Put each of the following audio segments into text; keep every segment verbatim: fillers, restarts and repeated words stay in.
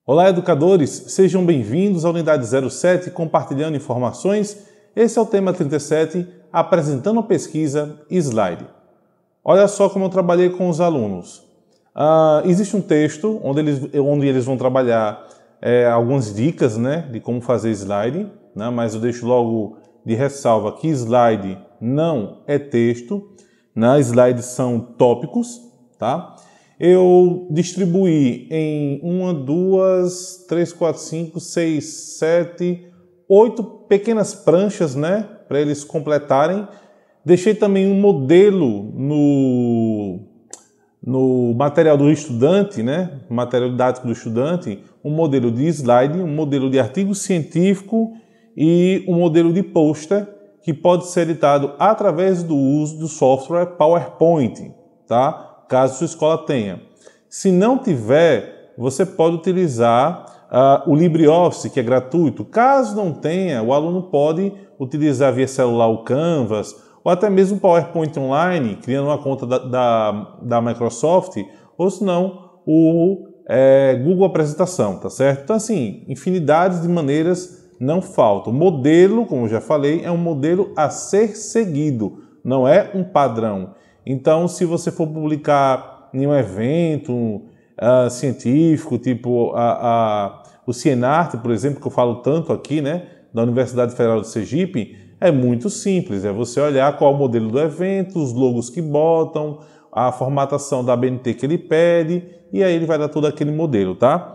Olá, educadores! Sejam bem-vindos à unidade zero sete Compartilhando Informações. Esse é o tema trinta e sete, apresentando a pesquisa Slide. Olha só como eu trabalhei com os alunos. Uh, existe um texto onde eles, onde eles vão trabalhar é, algumas dicas, né, de como fazer slide, né, mas eu deixo logo de ressalva que slide não é texto, né, slides são tópicos, tá? Eu distribuí em uma, duas, três, quatro, cinco, seis, sete, oito pequenas pranchas, né, para eles completarem. Deixei também um modelo no, no material do estudante, né, material didático do estudante, um modelo de slide, um modelo de artigo científico e um modelo de pôster que pode ser editado através do uso do software PowerPoint, tá? Caso sua escola tenha. Se não tiver, você pode utilizar uh, o LibreOffice, que é gratuito. Caso não tenha, o aluno pode utilizar via celular o Canvas, ou até mesmo o PowerPoint Online, criando uma conta da, da, da Microsoft, ou se não, o é, Google Apresentação, tá certo? Então, assim, infinidades de maneiras não faltam. O modelo, como eu já falei, é um modelo a ser seguido, não é um padrão. Então, se você for publicar em um evento uh, científico, tipo a, a, o Cienarte, por exemplo, que eu falo tanto aqui, né, da Universidade Federal de Sergipe, é muito simples. É você olhar qual é o modelo do evento, os logos que botam, a formatação da A B N T que ele pede, e aí ele vai dar todo aquele modelo, tá?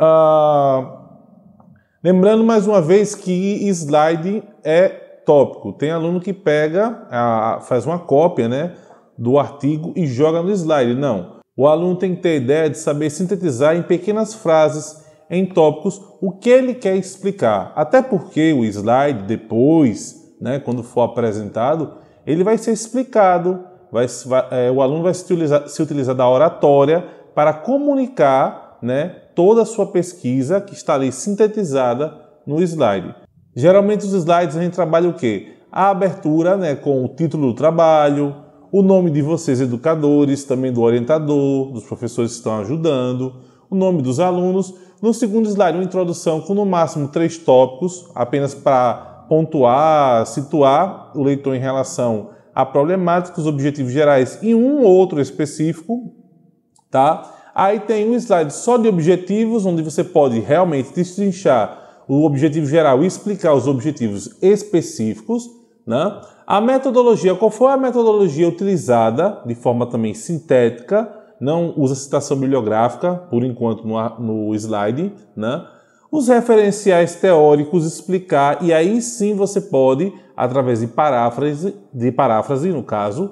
Uh, lembrando mais uma vez que slide é tópico. Tem aluno que pega, uh, faz uma cópia, né, do artigo e joga no slide. Não. O aluno tem que ter ideia de saber sintetizar em pequenas frases, em tópicos, o que ele quer explicar. Até porque o slide, depois, né, quando for apresentado, ele vai ser explicado, vai, vai, é, o aluno vai se utilizar, se utilizar da oratória para comunicar, né, toda a sua pesquisa que está ali sintetizada no slide. Geralmente os slides a gente trabalha o quê? A abertura, né, com o título do trabalho, o nome de vocês, educadores, também do orientador, dos professores que estão ajudando, o nome dos alunos. No segundo slide, uma introdução com no máximo três tópicos, apenas para pontuar, situar o leitor em relação à problemática, os objetivos gerais e um ou outro específico, tá? Aí tem um slide só de objetivos, onde você pode realmente destrinchar o objetivo geral e explicar os objetivos específicos, né? A metodologia, qual foi a metodologia utilizada de forma também sintética, não usa citação bibliográfica, por enquanto, no, no slide, né? Os referenciais teóricos explicar, e aí sim você pode, através de paráfrase, de paráfrase no caso,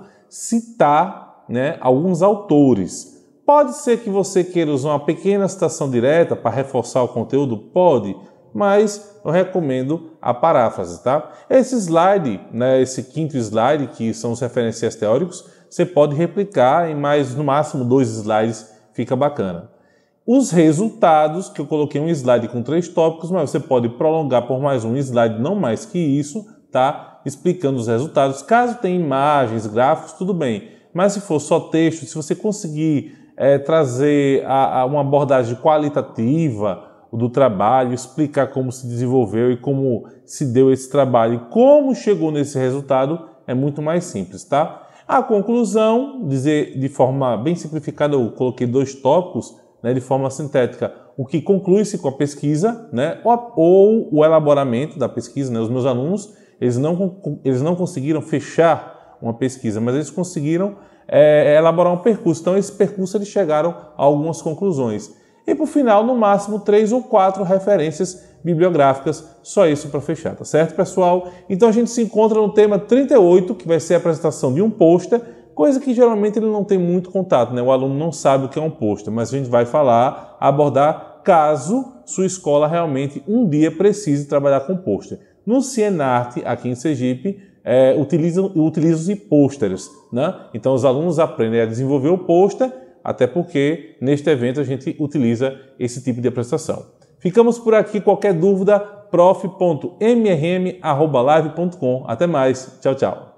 citar, né, alguns autores. Pode ser que você queira usar uma pequena citação direta para reforçar o conteúdo? Pode, mas eu recomendo a paráfrase, tá? Esse slide, né, esse quinto slide, que são os referenciais teóricos, você pode replicar em mais, no máximo, dois slides, fica bacana. Os resultados, que eu coloquei um slide com três tópicos, mas você pode prolongar por mais um slide, não mais que isso, tá? Explicando os resultados. Caso tenha imagens, gráficos, tudo bem. Mas se for só texto, se você conseguir é, trazer a, a uma abordagem qualitativa do trabalho, explicar como se desenvolveu e como se deu esse trabalho e como chegou nesse resultado, é muito mais simples, tá? A conclusão, dizer de forma bem simplificada, eu coloquei dois tópicos, né, de forma sintética, o que conclui-se com a pesquisa, né, ou, ou o elaboramento da pesquisa, né? Os meus alunos, eles não, eles não conseguiram fechar uma pesquisa, mas eles conseguiram é, elaborar um percurso. Então, esse percurso eles chegaram a algumas conclusões. E, por final, no máximo, três ou quatro referências bibliográficas, só isso para fechar, tá certo, pessoal? Então, a gente se encontra no tema trinta e oito, que vai ser a apresentação de um pôster, coisa que geralmente ele não tem muito contato, né? O aluno não sabe o que é um pôster, mas a gente vai falar, abordar, caso sua escola realmente um dia precise trabalhar com pôster. No Cienarte, aqui em Sergipe, é, utilizam, utilizam-se pôsteres, né? Então, os alunos aprendem a desenvolver o pôster, até porque neste evento a gente utiliza esse tipo de apresentação. Ficamos por aqui. Qualquer dúvida, prof ponto m r m arroba live ponto com. Até mais. Tchau, tchau.